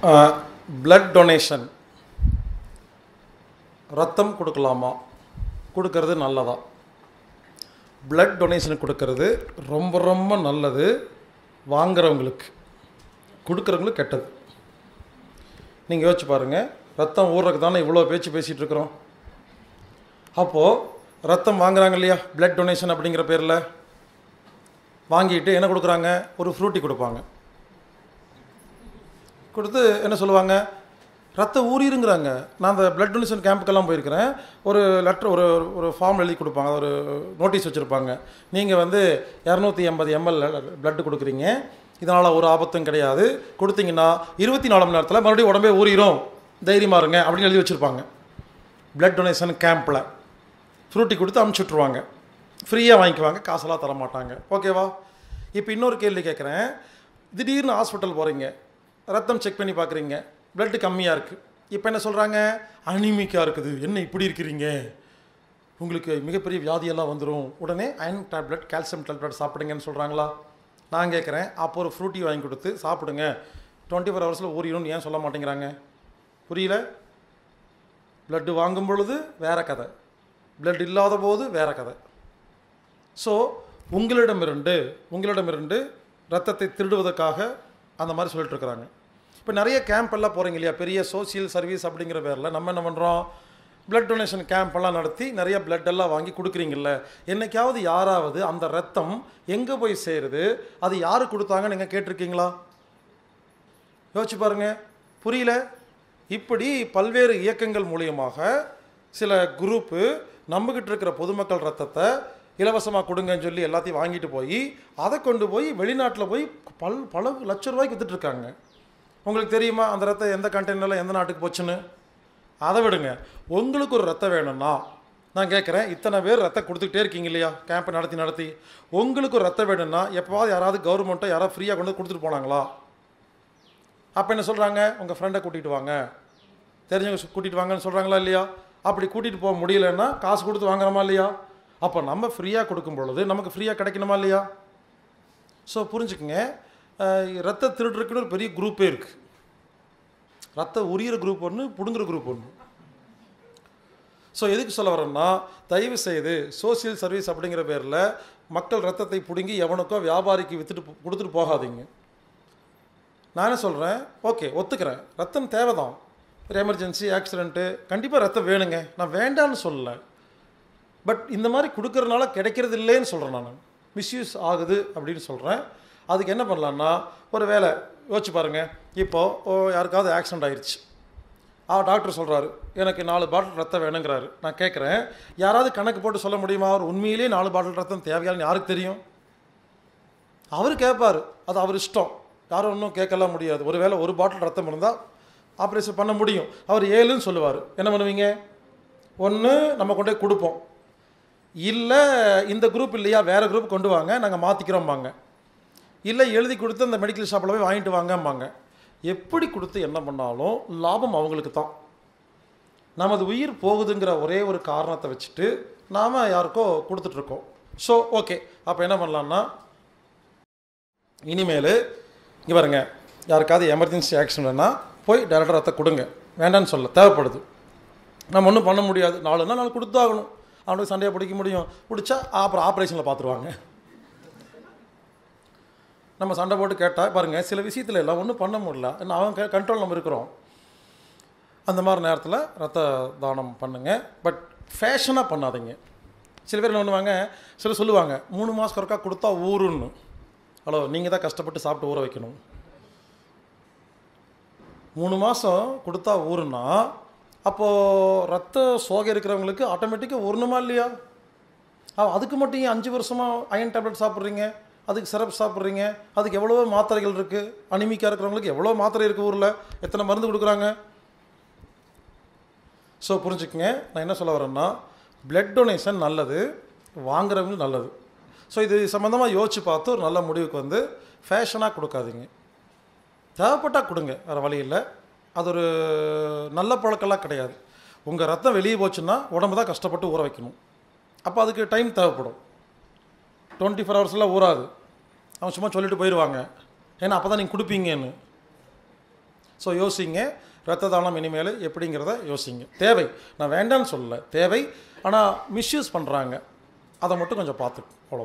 Blood donation ரத்தம் கொடுக்கலாமா? கொடுக்கறது நல்லதா? பிளட் டொனேஷன் கொடுக்கறது ரொம்ப ரொம்ப நல்லது. வாங்குறவங்களுக்கு, கொடுக்குறவங்களுக்கு கெட்டது. நீங்கள் யோசிச்சு பாருங்கள், ரத்தம் ஊறுறதுக்கு தானே இவ்வளோ பேசிகிட்டு இருக்கிறோம். அப்போது ரத்தம் வாங்குறாங்க இல்லையா, பிளட் டொனேஷன் அப்படிங்கிற பேரில் வாங்கிட்டு என்ன கொடுக்குறாங்க? ஒரு ஃப்ரூட்டி கொடுப்பாங்க. கொடுத்து என்ன சொல்லுவாங்க? ரத்தம் ஊறிருங்கிறாங்க. நான் அந்த பிளட் டொனேஷன் கேம்புக்கெல்லாம் போயிருக்கிறேன். ஒரு லெட்டர், ஒரு ஃபார்ம் எழுதி கொடுப்பாங்க, ஒரு நோட்டீஸ் வச்சுருப்பாங்க. நீங்கள் 280 ml பிளட்டு கொடுக்குறீங்க, இதனால் ஒரு ஆபத்தும் கிடையாது, கொடுத்தீங்கன்னா 24 மணி நேரத்தில் மறுபடியும் உடம்பே ஊறிடும், தைரியமாக இருங்க அப்படின்னு எழுதி வச்சுருப்பாங்க. பிளட் டொனேஷன் கேம்பில் ஃப்ரூட்டி கொடுத்து அனுப்பிச்சுட்ருவாங்க. ஃப்ரீயாக வாங்கிக்குவாங்க, காசெல்லாம் தர மாட்டாங்க. ஓகேவா? இப்போ இன்னொரு கேள்வி கேட்குறேன். திடீர்னு ஹாஸ்பிட்டல் போகிறீங்க, ரத்தம் செக் பண்ணி பார்க்குறீங்க, பிளட்டு கம்மியாக இருக்குது. இப்போ என்ன சொல்கிறாங்க? அனிமிக்காக இருக்குது, என்ன இப்படி இருக்கிறீங்க, உங்களுக்கு மிகப்பெரிய வியாதியெல்லாம் வந்துடும், உடனே அயன் டேப்லெட், கால்சியம் டேப்லெட் சாப்பிடுங்கன்னு சொல்கிறாங்களா? நான் கேட்குறேன், அப்போ ஒரு ஃப்ரூட்டி வாங்கி கொடுத்து சாப்பிடுங்க, 24 ஹவர்ஸில் ஊறிடும்னு ஏன் சொல்ல மாட்டேங்கிறாங்க? புரியல? பிளட்டு வாங்கும் பொழுது வேறு கதை, பிளட் இல்லாத போது வேறு கதை. ஸோ உங்களிடமிருந்து ரத்தத்தை திருடுவதற்காக அந்த மாதிரி சொல்லிட்டு இருக்கிறாங்க. இப்போ நிறைய கேம்ப் எல்லாம் போகிறீங்க இல்லையா, பெரிய சோசியல் சர்வீஸ் அப்படிங்கிற பேரில் நம்ம என்ன பண்ணுறோம்? பிளட் டொனேஷன் கேம்ப் எல்லாம் நடத்தி நிறைய பிளட் எல்லாம் வாங்கி கொடுக்குறீங்கல்ல. என்னைக்காவது யாராவது அந்த ரத்தம் எங்கே போய் சேருது, அது யார் கொடுத்தாங்கன்னு நீங்கள் கேட்டிருக்கீங்களா? யோசிச்சு பாருங்க. புரியல? இப்படி பல்வேறு இயக்கங்கள் மூலியமாக சில குரூப்பு நம்மகிட்ட இருக்கிற பொதுமக்கள் ரத்தத்தை இலவசமாக கொடுங்கன்னு சொல்லி எல்லாத்தையும் வாங்கிட்டு போய் அதை கொண்டு போய் வெளிநாட்டில் போய் பல லட்ச ரூபாய்க்கு விற்றுட்ருக்காங்க. உங்களுக்கு தெரியுமா அந்த ரத்தம் எந்த கண்டெய்னரில் எந்த நாட்டுக்கு போச்சுன்னு? அதை விடுங்க. உங்களுக்கு ஒரு ரத்தம் வேணும்னா நான் கேட்குறேன், இத்தனை பேர் ரத்தம் கொடுத்துக்கிட்டே இருக்கீங்க இல்லையா, கேம்பை நடத்தி உங்களுக்கு ஒரு ரத்தம் வேணும்னா எப்போவாது யாராவது கவர்மெண்ட்டை யாராவது ஃப்ரீயாக கொண்டு கொடுத்துட்டு போனாங்களா? அப்போ என்ன சொல்கிறாங்க? உங்கள் ஃப்ரெண்டை கூட்டிகிட்டு வாங்க, தெரிஞ்சவங்க கூட்டிகிட்டு வாங்கன்னு சொல்கிறாங்களா இல்லையா? அப்படி கூட்டிகிட்டு போக முடியலன்னா காசு கொடுத்து வாங்குறோமா இல்லையா? அப்போ நம்ம ஃப்ரீயாக கொடுக்கும் பொழுது நமக்கு ஃப்ரீயாக கிடைக்கணுமா இல்லையா? ஸோ புரிஞ்சுக்குங்க, ரத்த திருடுறதுக்குன்னு ஒரு பெரிய குரூப்பே இருக்குது. ரத்த உரியிற குரூப் ஒன்று, பிடுங்குற குரூப் ஒன்று. ஸோ எதுக்கு சொல்ல வரேன்னா, தயவு செய்து சோசியல் சர்வீஸ் அப்படிங்கிற பேரில் மக்கள் ரத்தத்தை பிடுங்கி எவனுக்கோ வியாபாரிக்கு கொடுத்துட்டு போகாதீங்க. நான் என்ன சொல்கிறேன்? ஓகே, ஒத்துக்கிறேன், ரத்தம் தேவை தான், ஒரு எமர்ஜென்சி, ஆக்சிடென்ட்டு, கண்டிப்பாக ரத்தம் வேணுங்க, நான் வேண்டான்னு சொல்லலை. பட் இந்த மாதிரி கொடுக்கறதுனால கிடைக்கிறது இல்லைன்னு சொல்கிறேன், நான் மிஸ்யூஸ் ஆகுது அப்படின்னு சொல்கிறேன். அதுக்கு என்ன பண்ணலான்னா, ஒரு வேலை யோசிச்சு பாருங்கள். இப்போது யாருக்காவது ஆக்சிடென்ட் ஆயிடுச்சு, டாக்டர் சொல்கிறாரு எனக்கு 4 பாட்டில் ரத்தம் வேணுங்கிறாரு. நான் கேட்குறேன், யாராவது கணக்கு போட்டு சொல்ல முடியுமா? அவர் உண்மையிலே 4 பாட்டில் ரத்தம் தேவையான்னு யாருக்கு தெரியும்? அவர் கேட்பார், அது அவர் இஷ்டம், யாரும் ஒன்றும் கேட்கலாம் முடியாது. ஒரு வேளை 1 பாட்டில் ரத்தம் இருந்தால் ஆப்ரேஷன் பண்ண முடியும். அவர் 7ன்னு சொல்லுவார். என்ன பண்ணுவீங்க? ஒன்று நம்ம கொண்டு போய் கொடுப்போம், இல்லை இந்த குரூப் இல்லையா வேறு குரூப் கொண்டு வாங்க, நாங்கள் மாற்றிக்கிறோம்பாங்க. இல்லை எழுதி கொடுத்து அந்த மெடிக்கல் ஷாப்பில் போய் வாங்கிட்டு வாங்கம்பாங்க. எப்படி கொடுத்து என்ன பண்ணாலும் லாபம் அவங்களுக்கு தான். நமது உயிர் போகுதுங்கிற ஒரே ஒரு காரணத்தை வச்சுட்டு நாம் யாருக்கோ கொடுத்துட்ருக்கோம். ஸோ ஓகே, அப்போ என்ன பண்ணலான்னா, இனிமேல் இங்கே பாருங்க, யாருக்காவது எமர்ஜென்சி ஆக்சிடென்ட்னா போய் டைரெக்டாக ரத்தம் கொடுங்க, வேண்டான்னு சொல்ல, தேவைப்படுது. நம்ம ஒன்றும் பண்ண முடியாது, 4 நாள் கொடுத்தாகணும். அவனுக்கு சண்டையை பிடிக்க முடியும், பிடிச்சா அப்புறம் ஆப்ரேஷனில் பார்த்துருவாங்க. நம்ம சண்டை போட்டு கேட்டால் பாருங்கள், சில விஷயத்தில் எல்லாம் ஒன்றும் பண்ண முடியல, அவங்க கண்ட்ரோல் நம்ம இருக்கிறோம். அந்த மாதிரி நேரத்தில் ரத்த தானம் பண்ணுங்கள், பட் ஃபேஷனாக பண்ணாதீங்க. சில பேர் என்ன பண்ணுவாங்க, சில சொல்லுவாங்க 3 மாதத்துக்கு ஒருக்கா கொடுத்தா ஊருன்னு. ஹலோ, நீங்கள் தான் கஷ்டப்பட்டு சாப்பிட்டு ஊற வைக்கணும். 3 மாதம் கொடுத்தா ஊருன்னா அப்போது ரத்த சோகை இருக்கிறவங்களுக்கு ஆட்டோமேட்டிக்காக ஊறணுமா இல்லையா? அதுக்கு மட்டும் 5 வருஷமாக அயன் டேப்லெட் சாப்பிட்றீங்க, அதுக்கு சிரப் சாப்பிட்றீங்க, அதுக்கு எவ்வளோ மாத்திரைகள் இருக்குது. அனிமிக்காக இருக்கிறவங்களுக்கு எவ்வளோ மாத்திரை இருக்குது, ஊரில் எத்தனை மருந்து கொடுக்குறாங்க. ஸோ புரிஞ்சுக்குங்க, நான் என்ன சொல்ல வரேன்னா, பிளட் டொனேஷன் நல்லது, வாங்குறவங்களுக்கு நல்லது. ஸோ இது சம்மந்தமாக யோசித்து பார்த்து ஒரு நல்ல முடிவுக்கு ஃபேஷனாக கொடுக்காதீங்க, தேவைப்பட்டால் கொடுங்க, வேறு வழி இல்லை. அது ஒரு நல்ல பழக்கெல்லாம் கிடையாது. உங்கள் ரத்தம் வெளியே போச்சுன்னா உடம்பு தான் கஷ்டப்பட்டு ஊற வைக்கணும். அப்போ அதுக்கு டைம் தேவைப்படும். 24 ஹவர்ஸ்லாம் ஊறாது, அவன் சும்மா சொல்லிட்டு போயிடுவாங்க, ஏன்னா அப்போ தான் நீங்கள் கொடுப்பீங்கன்னு. ஸோ யோசிங்க, ரத்த தானம் இனிமேல் எப்படிங்கிறத யோசிங்க. தேவை, நான் வேண்டான்னு சொல்லலை, தேவை. ஆனால் மிஸ்யூஸ் பண்ணுறாங்க, அதை மட்டும் கொஞ்சம் பார்த்துக்கணும்.